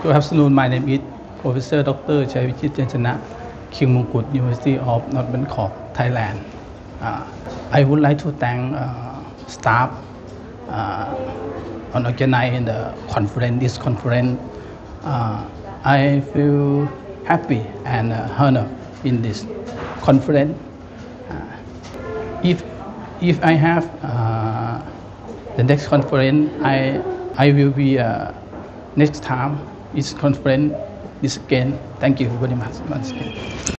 Good afternoon. My name is Professor Dr. Chayavichit Janchana, King Mongkut University of North Bangkok, Thailand. I would like to thank staff on organizing this conference. I feel happy and honored in this conference. If I have the next conference, I will be next time. This conference is again. Thank you very much once again.